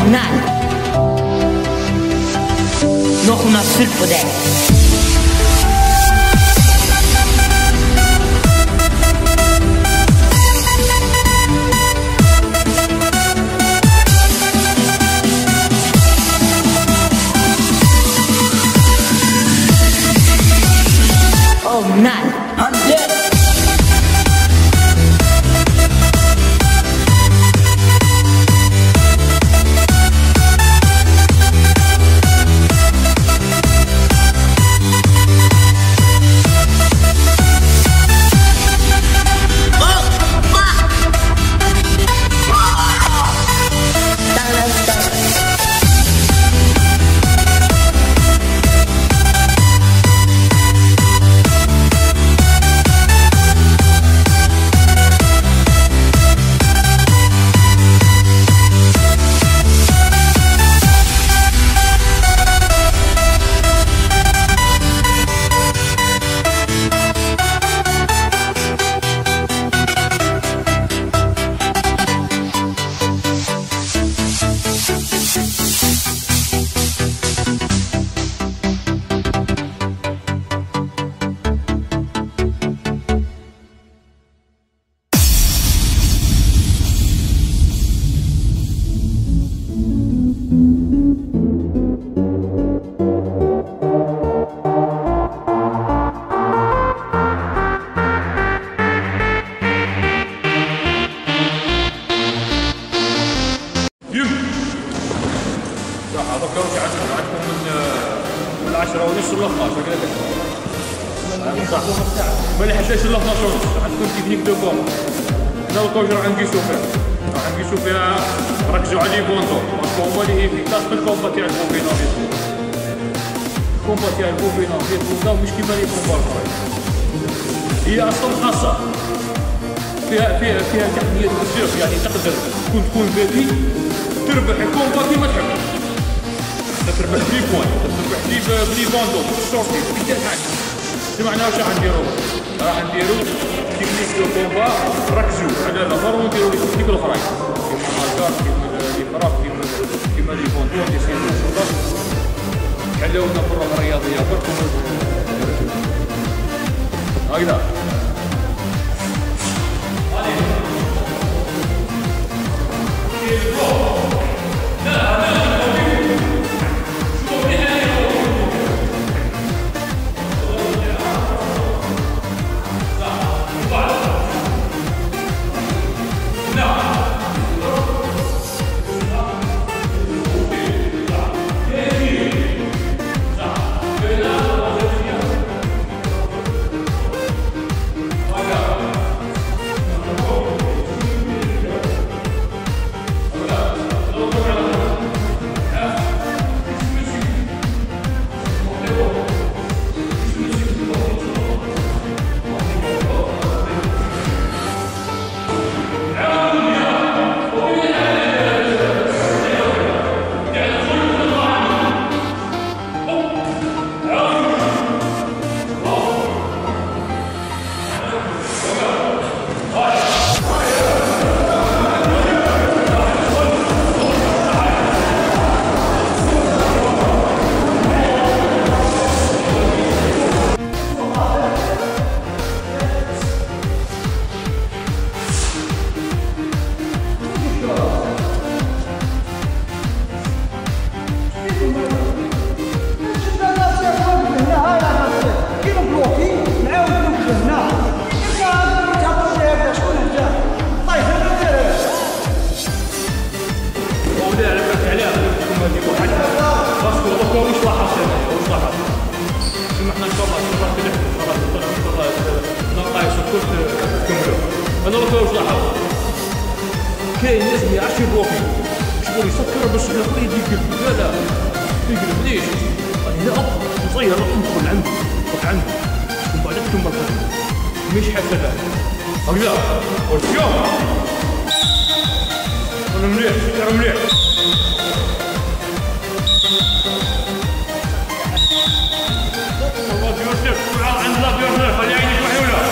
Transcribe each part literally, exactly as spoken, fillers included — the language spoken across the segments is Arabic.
nada. Nog una full på det. Oh nada. عشرة ونص ولا اثناش هكذا صح ما لحقناش الا اثناش ونص عندكم تكنيك دو كوم هنا الكوج راح نقيسو فيها راح نقيسو فيها ركزوا على لي بونطو باسكو هما اللي ايفيكاس في الكومبا تاع البوفينا الكومبا تاع البوفينا في البوفينا مش كيما لي كومبا الاخرين هي اصلا خاصه فيها فيها فيها تحديات بزاف يعني تقدر كون تكون بادي تربح الكومبا كيما تحب تربح لي بوان تربح لي بلي بوندو بالشورتي بديت حاجه سمعنا واش راح نديرو راح نديرو تكنيك دو كومبا ركزوا على نفر ونديرو لي تكنيك الاخرين كيما الكار كيما لي فراب كيما كيما لي بوندو لي سينو شوطات حلونا برا الرياضيه برك هكذا انا راك واش لاحظ كاين ناس ما يعرفش يروحي شغل يسكر باش ياخذ يديك لا لا يقلب ليش هنا اب صغير ندخل عنده ندخل عنده ومن بعد تكمل الخدمه مش حسب هكذا ورجع انا مليح انا مليح والله يوسف عند الله بيرنا خلي عينك محلوله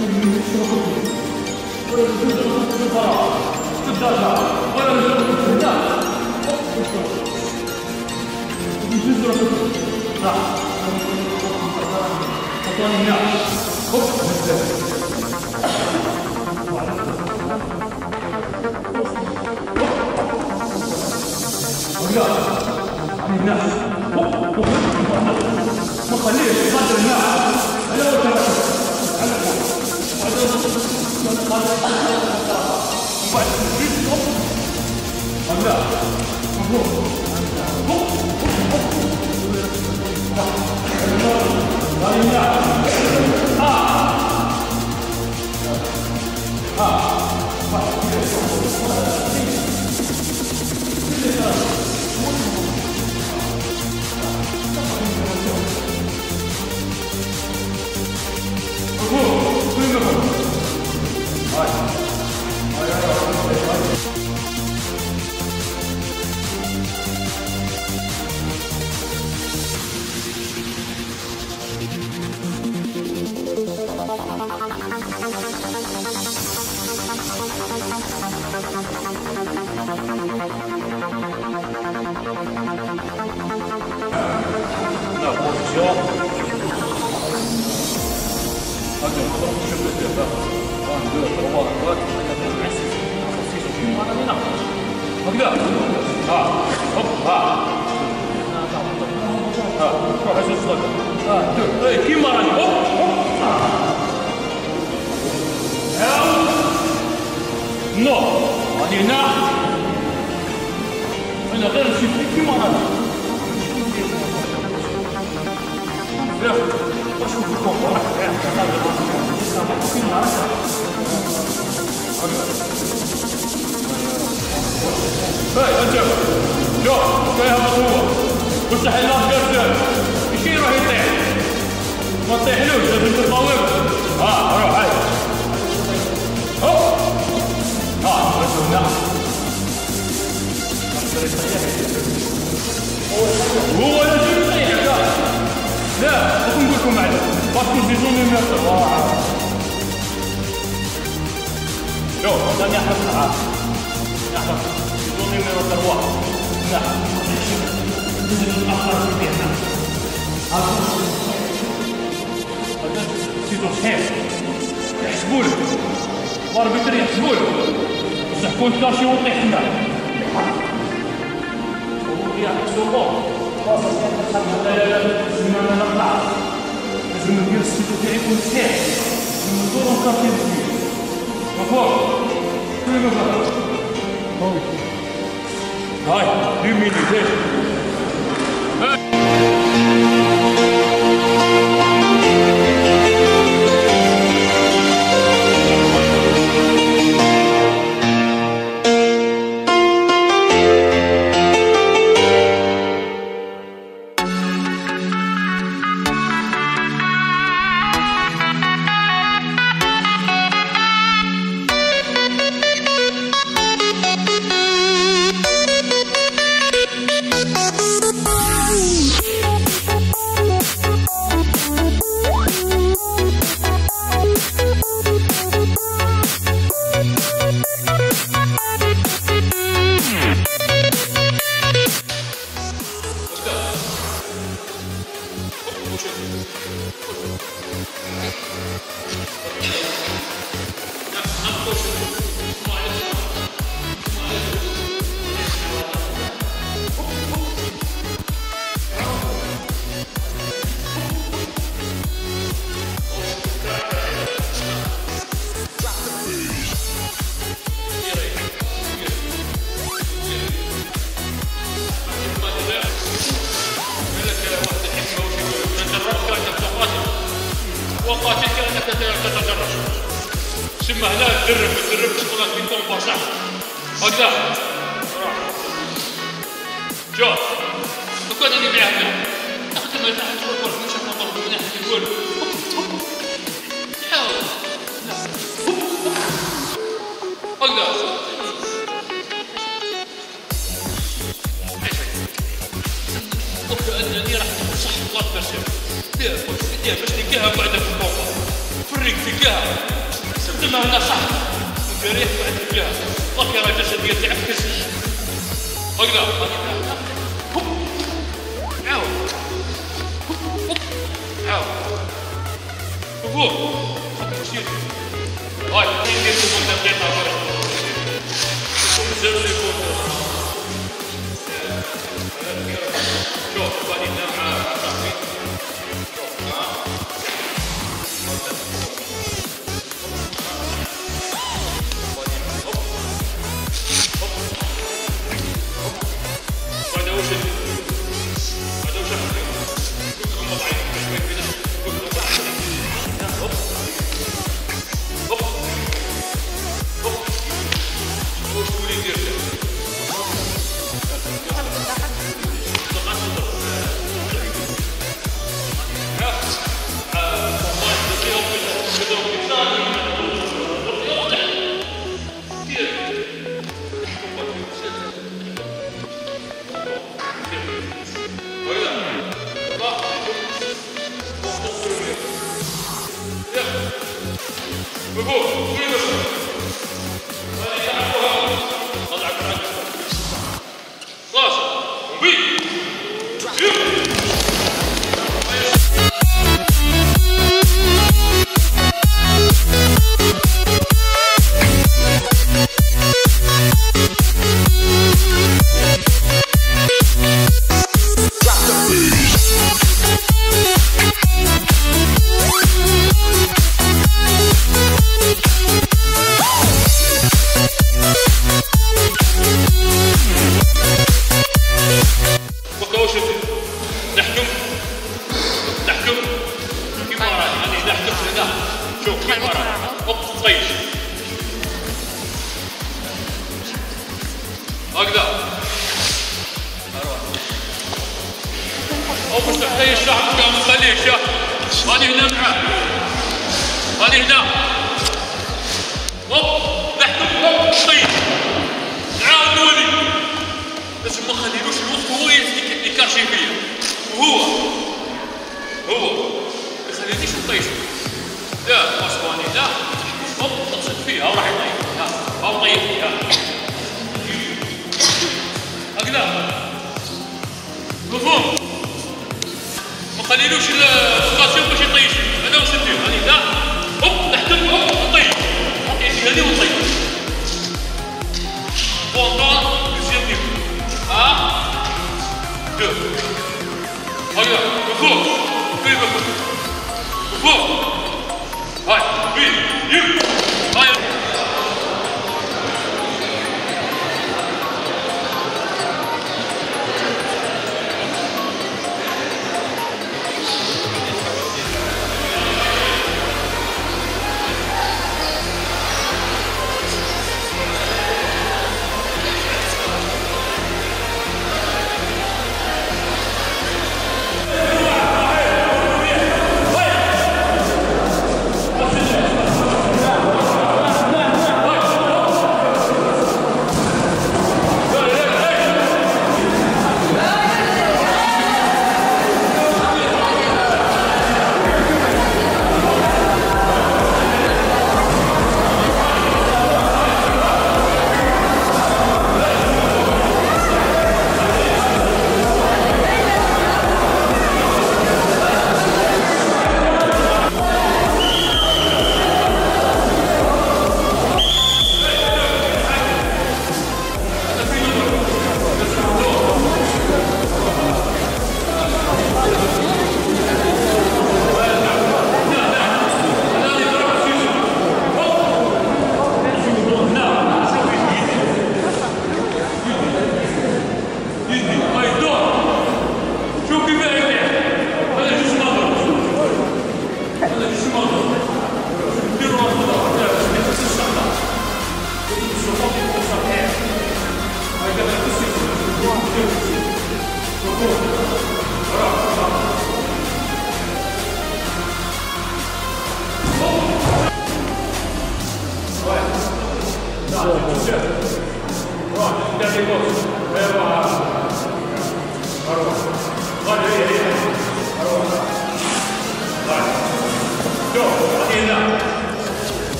وكأنني راح تكون صح الله برشا. لا باش نلقاها بعدا في الموقع. وريك تلقاها استخدمها هنا صح وانت ريح بعد تلقاها طاك يا رجل الجسد ديال تعب كسر هكذا هكذا عاود عاود شوفوه هاي ندير لكم دقيقة برك زر لكم شوف غادي نبدا مع صاحبي شوف ها هذا واش هذا واش كلكم وضعين كلكم وضعين هوب هوب هوب واش تولي دير هكذا او مستحيل الشعب كامل خليه شاف هذه هنا معاه هذه هنا هوب نحكم هوب طيب عاود نولي بس ما خليلوش الوقت هو يكرشي فيا وهو هو ما يخلينيش نطيش لا اسباني لا هوب تصد فيها وراح يطيح ها او طيب فيها هكذا مفهوم ما خليلوش السكاسيون باش يطيش انا واش ندير هاني لا هوب نحتم هوب نطيش نطيش هذه ونطيش بوندون دوزيام نيفو ها دو هكذا مفهوم كل مفهوم مفهوم هاي بي يم هاي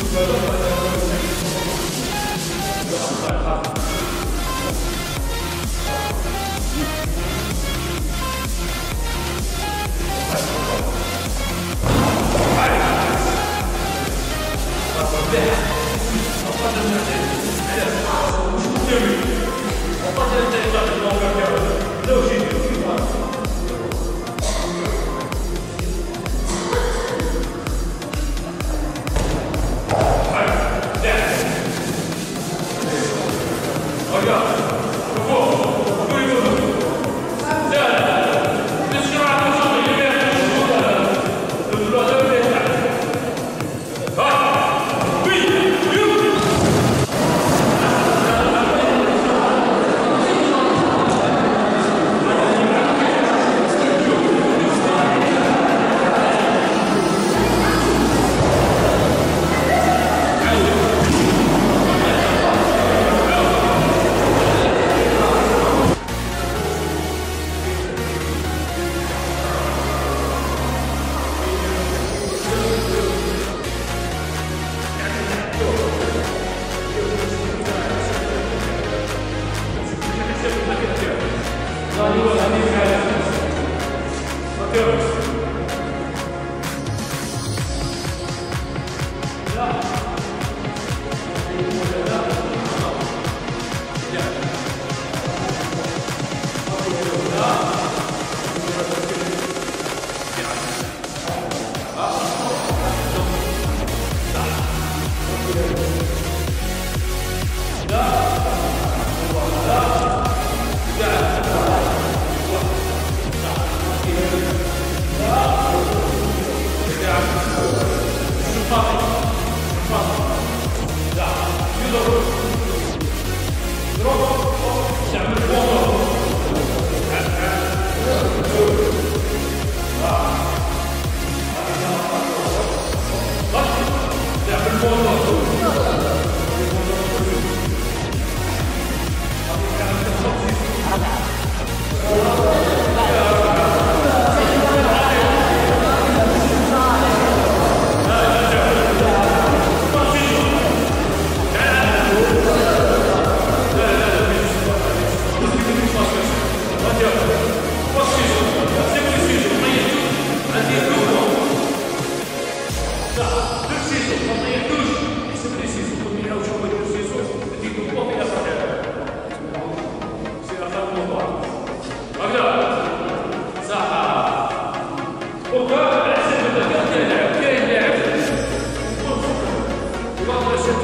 وكان على حسب الذكاء كاين لاعب كاين لاعب يكون فوق يبغى